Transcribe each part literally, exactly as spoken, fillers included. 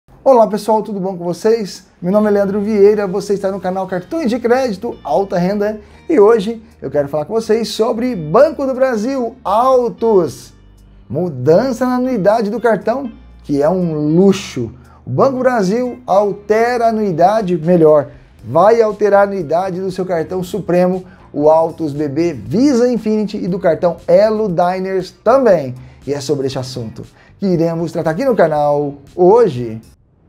Olá pessoal, tudo bom com vocês? Meu nome é Leandro Vieira, você está no canal Cartões de Crédito Alta Renda e hoje eu quero falar com vocês sobre Banco do Brasil Altos. Mudança na anuidade do cartão, que é um luxo. O Banco do Brasil altera a anuidade, melhor, vai alterar a anuidade do seu cartão Supremo, o Altos B B Visa Infinity e do cartão Elo Diners também. E é sobre esse assunto que iremos tratar aqui no canal hoje.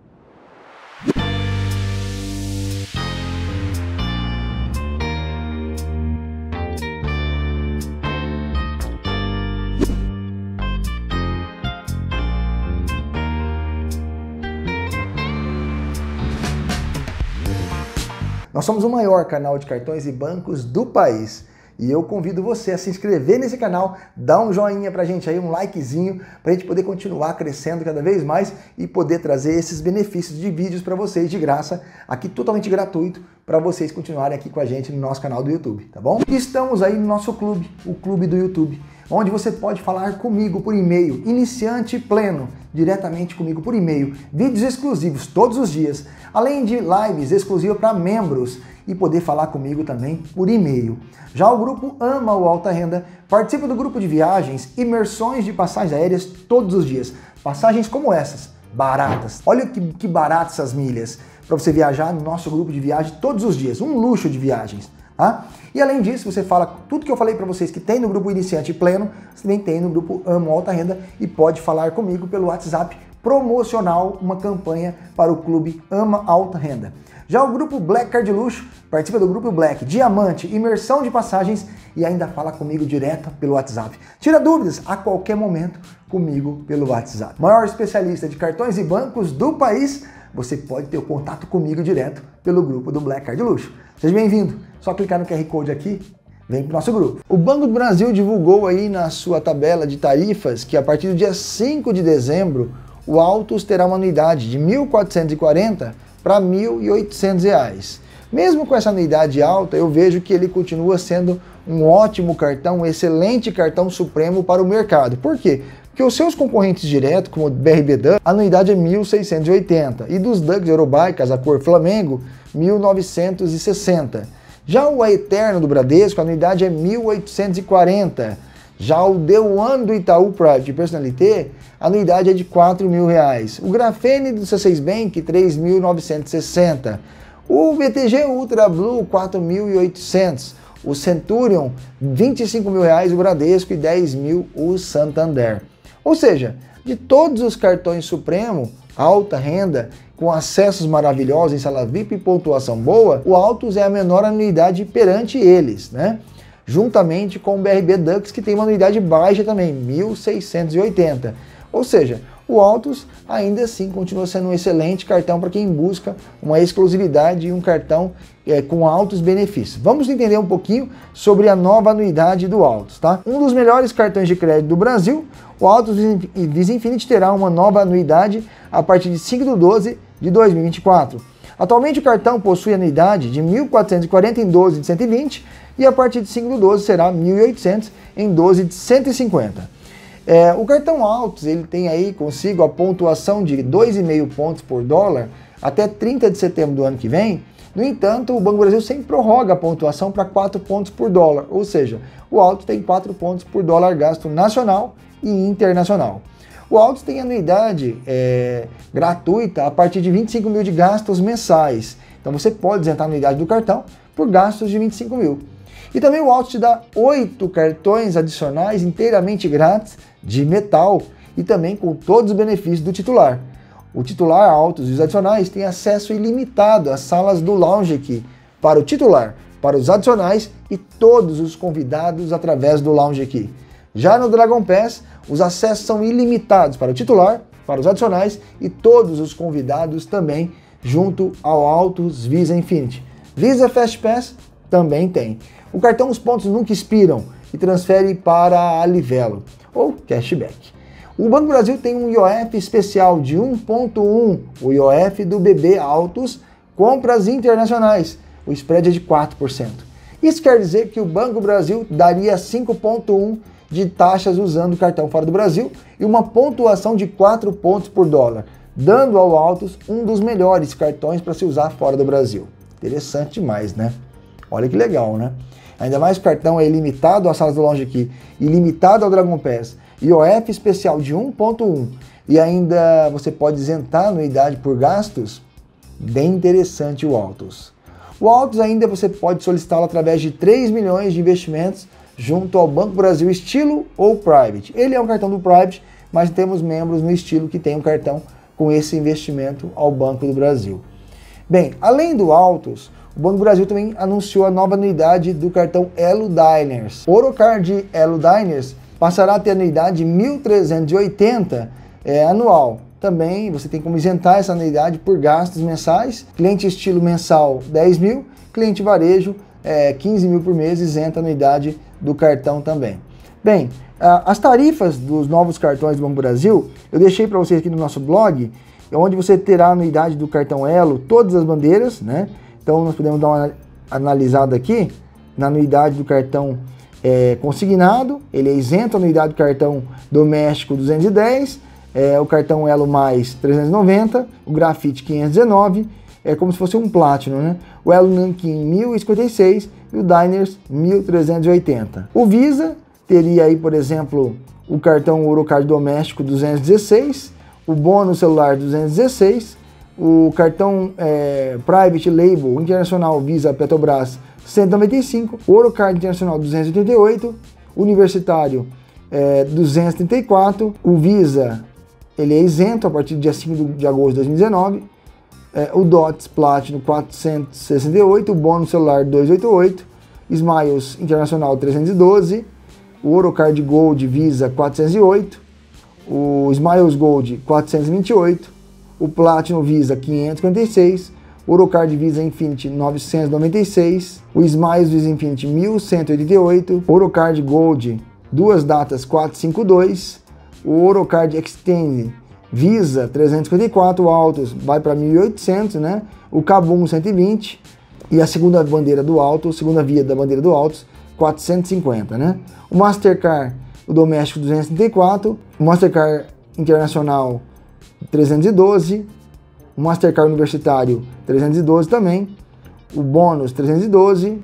Nós somos o maior canal de cartões e bancos do país e eu convido você a se inscrever nesse canal, dar um joinha pra gente aí, um likezinho, pra gente poder continuar crescendo cada vez mais e poder trazer esses benefícios de vídeos para vocês de graça, aqui totalmente gratuito, para vocês continuarem aqui com a gente no nosso canal do YouTube, tá bom? E estamos aí no nosso clube, o Clube do YouTube, onde você pode falar comigo por e-mail, iniciante pleno, diretamente comigo por e-mail, vídeos exclusivos todos os dias, além de lives exclusivas para membros e poder falar comigo também por e-mail. Já o grupo Ama o Alta Renda participa do grupo de viagens, imersões de passagens aéreas todos os dias, passagens como essas, baratas. Olha que, que baratas essas milhas para você viajar no nosso grupo de viagem todos os dias, um luxo de viagens. Tá? E além disso, você fala tudo que eu falei para vocês que tem no grupo Iniciante Pleno, você também tem no grupo Amo Alta Renda e pode falar comigo pelo WhatsApp promocional, uma campanha para o Clube Ama Alta Renda. Já o grupo Black Card Luxo participa do grupo Black Diamante, imersão de passagens e ainda fala comigo direto pelo WhatsApp. Tira dúvidas a qualquer momento comigo pelo WhatsApp. Maior especialista de cartões e bancos do país, você pode ter o contato comigo direto pelo grupo do Black Card Luxo. Seja bem-vindo. Só clicar no Q R Code aqui, vem para o nosso grupo. O Banco do Brasil divulgou aí na sua tabela de tarifas que a partir do dia cinco de dezembro, o Altos terá uma anuidade de mil quatrocentos e quarenta para mil e oitocentos reais. Mesmo com essa anuidade alta, eu vejo que ele continua sendo um ótimo cartão, um excelente cartão Supremo para o mercado. Por quê? Porque os seus concorrentes diretos, como o B R B Dux, a anuidade é mil seiscentos e oitenta e dos Dux Eurobikes, a cor Flamengo, mil novecentos e sessenta. Já o Eterno do Bradesco, a anuidade é mil oitocentos e quarenta. Já o The One do Itaú Private Personalité, a anuidade é de quatro mil reais. O Grafene do C seis Bank, três mil novecentos e sessenta. O B T G Ultra Blue, quatro mil e oitocentos. O Centurion, vinte e cinco mil reais o Bradesco e dez mil o Santander. Ou seja, de todos os cartões Supremo, alta renda, com acessos maravilhosos em sala V I P e pontuação boa, o Altos é a menor anuidade perante eles, né? Juntamente com o B R B Dux, que tem uma anuidade baixa também, mil seiscentos e oitenta. Ou seja, o Altos ainda assim continua sendo um excelente cartão para quem busca uma exclusividade e um cartão é, com altos benefícios. Vamos entender um pouquinho sobre a nova anuidade do Altos, tá? Um dos melhores cartões de crédito do Brasil, o Altos Visa Infinity terá uma nova anuidade a partir de cinco de doze de dois mil e vinte e quatro. Atualmente o cartão possui anuidade de mil quatrocentos e quarenta em doze de cento e vinte e a partir de cinco de doze será mil e oitocentos em doze de cento e cinquenta. É, o cartão Altos ele tem aí consigo a pontuação de dois vírgula cinco pontos por dólar até trinta de setembro do ano que vem. No entanto, o Banco do Brasil sempre prorroga a pontuação para quatro pontos por dólar, ou seja, o Altos tem quatro pontos por dólar gasto nacional e internacional. O Altos tem anuidade é, gratuita a partir de vinte e cinco mil de gastos mensais. Então você pode isentar a anuidade do cartão por gastos de vinte e cinco mil. E também o Altos te dá oito cartões adicionais inteiramente grátis de metal e também com todos os benefícios do titular. O titular Altos e os adicionais têm acesso ilimitado às salas do Lounge aqui para o titular, para os adicionais e todos os convidados através do Lounge aqui. Já no Dragon Pass, os acessos são ilimitados para o titular, para os adicionais e todos os convidados também junto ao Altos Visa Infinity. Visa Fast Pass também tem. O cartão Os Pontos Nunca Expiram e transfere para a Livelo ou cashback. O Banco do Brasil tem um I O F especial de um ponto um, o I O F do B B Altos, compras internacionais. O spread é de quatro por cento. Isso quer dizer que o Banco do Brasil daria cinco ponto um de taxas usando o cartão fora do Brasil e uma pontuação de quatro pontos por dólar. dando ao Altos um dos melhores cartões para se usar fora do Brasil. Interessante demais, né? Olha que legal, né? Ainda mais que o cartão é ilimitado às salas do Lounge aqui, ilimitado ao Dragon Pass, I O F especial de um ponto um, e ainda você pode isentar a anuidade por gastos. Bem interessante o Altos. O Altos ainda você pode solicitá-lo através de três milhões de investimentos junto ao Banco Brasil Estilo ou Private. Ele é um cartão do Private, mas temos membros no Estilo que tem um cartão com esse investimento ao Banco do Brasil. Bem, além do Altos, o Banco do Brasil também anunciou a nova anuidade do cartão Elo Diners. O Orocard Elo Diners passará a ter anuidade de mil trezentos e oitenta é, anual. Também você tem como isentar essa anuidade por gastos mensais. Cliente Estilo mensal dez mil, cliente varejo é, quinze mil por mês, isenta a anuidade do cartão também. Bem, as tarifas dos novos cartões do Banco do Brasil, eu deixei para vocês aqui no nosso blog, onde você terá a anuidade do cartão Elo, todas as bandeiras, né? Então nós podemos dar uma analisada aqui na anuidade do cartão é, consignado, ele é isento a anuidade do cartão doméstico duzentos e dez, é, o cartão Elo mais trezentos e noventa, o Grafite quinhentos e dezenove, é como se fosse um Platinum, né? O Elo Nankin mil e cinquenta e seis e o Diners mil trezentos e oitenta. O Visa teria aí, por exemplo, o cartão Orocard doméstico duzentos e dezesseis, o bônus celular duzentos e dezesseis, o cartão é, Private Label Internacional Visa Petrobras cento e noventa e cinco, o Orocard Internacional duzentos e oitenta e oito, Universitário é, duzentos e trinta e quatro, o Visa ele é isento a partir do dia cinco de agosto de dois mil e dezenove, é, o Dots Platinum quatrocentos e sessenta e oito, o bônus celular duzentos e oitenta e oito, Smiles Internacional trezentos e doze, o Orocard Gold Visa quatrocentos e oito, o Smiles Gold quatrocentos e vinte e oito, o Platinum Visa quinhentos e cinquenta e seis, o Orocard Visa Infinity novecentos e noventa e seis, o Smiles Visa Infinity mil cento e oitenta e oito, o Orocard Gold duas datas quatrocentos e cinquenta e dois, o Orocard Extend Visa trezentos e cinquenta e quatro, o Altos vai para mil e oitocentos, né? O Kabum cento e vinte e a segunda bandeira do Altos, segunda via da bandeira do Altos, quatrocentos e cinquenta, né? O Mastercard, o doméstico duzentos e trinta e quatro, o Mastercard Internacional trezentos e doze, o Mastercard Universitário trezentos e doze também, o bônus trezentos e doze,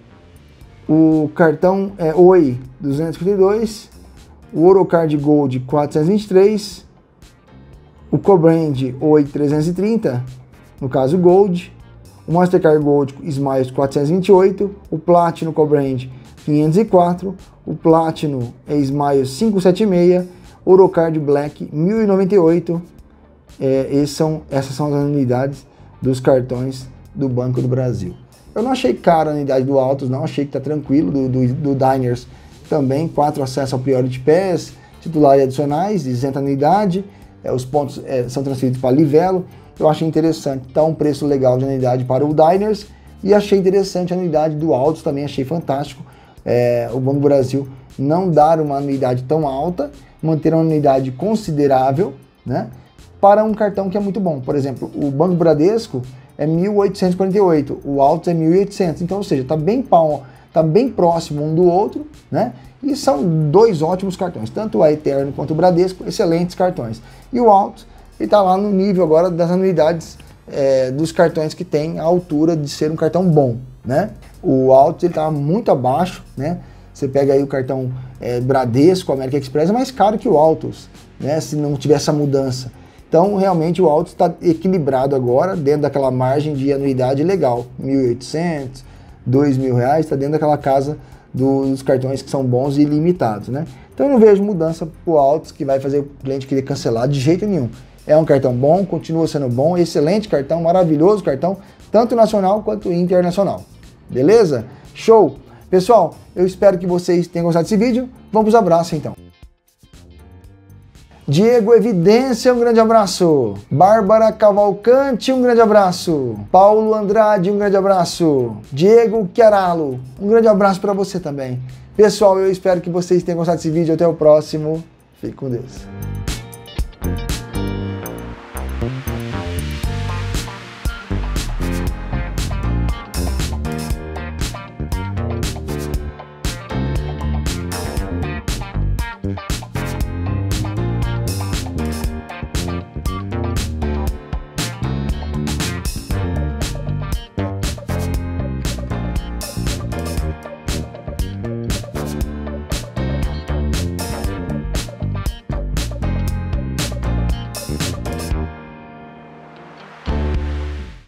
o cartão é, Oi duzentos e cinquenta e dois, o Orocard Gold quatrocentos e vinte e três, o Cobrand Oi trezentos e trinta, no caso Gold, o Mastercard Gold Smiles quatrocentos e vinte e oito, o Platinum Cobrand quinhentos e quatro, o Platinum Smiles quinhentos e setenta e seis, Orocard Black mil e noventa e oito. É, esses são, essas são as anuidades dos cartões do Banco do Brasil. Eu não achei cara a anuidade do Altos, não, achei que tá tranquilo, do, do, do Diners também, quatro acessos ao Priority Pass, titular e adicionais, isenta anuidade, é, os pontos é, são transferidos para Livelo. Eu achei interessante, tá um preço legal de anuidade para o Diners, e achei interessante a anuidade do Altos, também achei fantástico, é, o Banco do Brasil não dar uma anuidade tão alta, manter uma anuidade considerável, né, para um cartão que é muito bom. Por exemplo, o Banco Bradesco é mil oitocentos e quarenta e oito, o Altos é mil e oitocentos, então, ou seja, está bem, tá bem próximo um do outro, né? E são dois ótimos cartões, tanto a Eterno quanto o Bradesco, excelentes cartões. E o Altos está lá no nível agora das anuidades é, dos cartões que tem a altura de ser um cartão bom, né? O Altos ele está muito abaixo, né? Você pega aí o cartão é, Bradesco, América Express, é mais caro que o Altos, né? Se não tiver essa mudança. Então, realmente, o Altos está equilibrado agora, dentro daquela margem de anuidade legal. mil e oitocentos, dois mil reais, está dentro daquela casa dos cartões que são bons e ilimitados, né? Então, eu não vejo mudança para o Altos que vai fazer o cliente querer cancelar de jeito nenhum. É um cartão bom, continua sendo bom, excelente cartão, maravilhoso cartão, tanto nacional quanto internacional. Beleza? Show! Pessoal, eu espero que vocês tenham gostado desse vídeo. Vamos para os abraços, então. Diego Evidência, um grande abraço. Bárbara Cavalcante, um grande abraço. Paulo Andrade, um grande abraço. Diego Chiaralo, um grande abraço para você também. Pessoal, eu espero que vocês tenham gostado desse vídeo. Até o próximo. Fique com Deus.